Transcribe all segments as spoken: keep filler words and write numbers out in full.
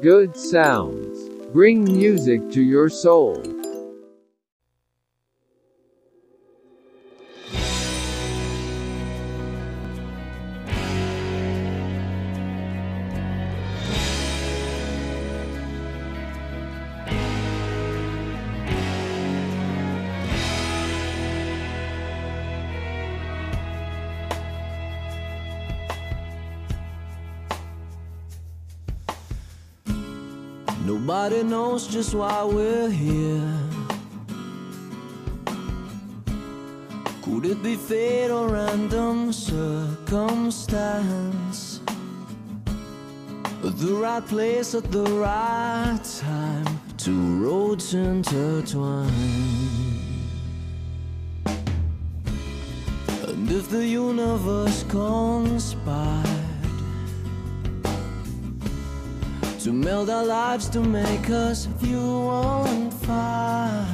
Good sounds bring music to your soul. Nobody knows just why we're here. Could it be fate or random circumstance? The right place at the right time, two roads intertwine. And if the universe conspired to meld our lives to make us fuel and fire,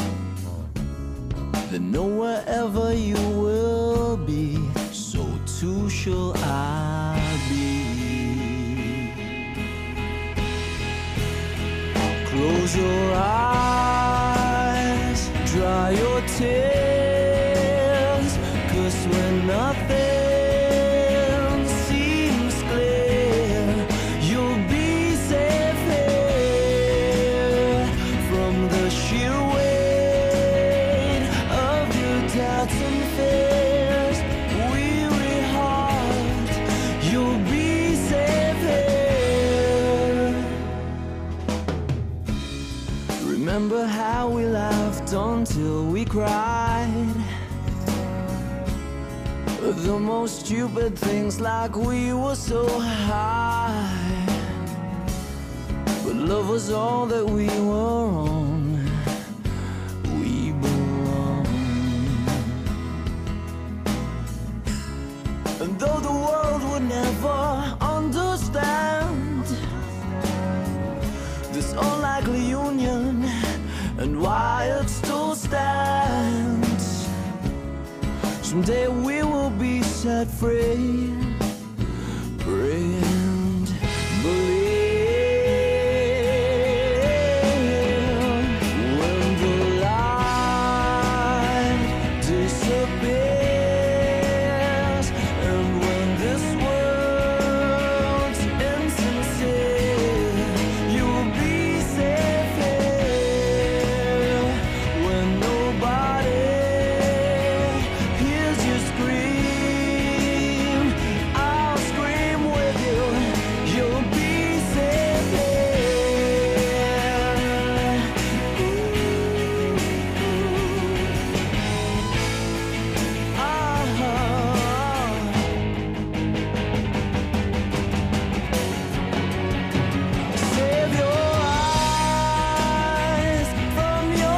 then know wherever you will be, so too shall I be. Close your eyes, dry your tears, 'cause when nothing seems clear, you'll be safe here from the sheer weight of your doubts and fears. Weary heart, you'll be safe here. Remember how we laughed until we cried, the most stupid things, like we were so high. But love was all that we were on. We belong. And though the world would never understand this unlikely union and why it still stands, someday we will be set free. Pray and believe. When the light disappears, and when this world's insincere, you'll be safe here. When nobody hears you scream, I'll scream with you. You'll be safe here. Ah. Save your eyes from your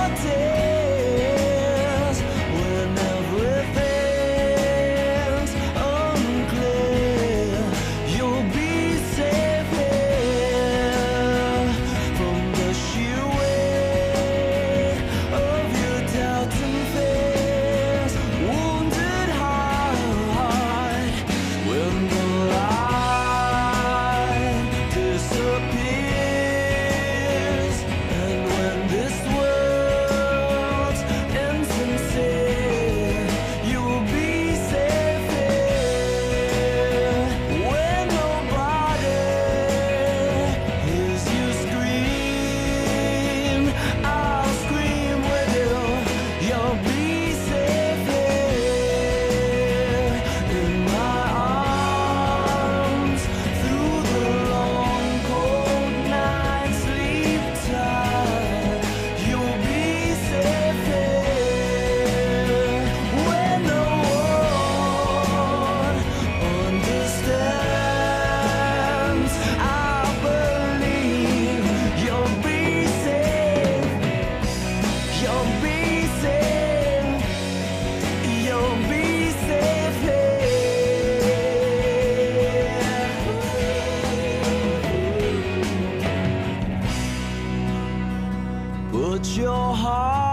tears when everything's unclear. You'll be safe here from the sheer weight of your doubts and fears. Wounded heart, when the light disappears, and when this world's insincere, you will be safe here. When nobody hears you scream, I'll scream with you. You'll be safe here in my arms. Through the long cold night, sleep tight. You'll be safe here when no one understands. I believe you'll be safe. You'll be safe. You'll be safe here. Put your heart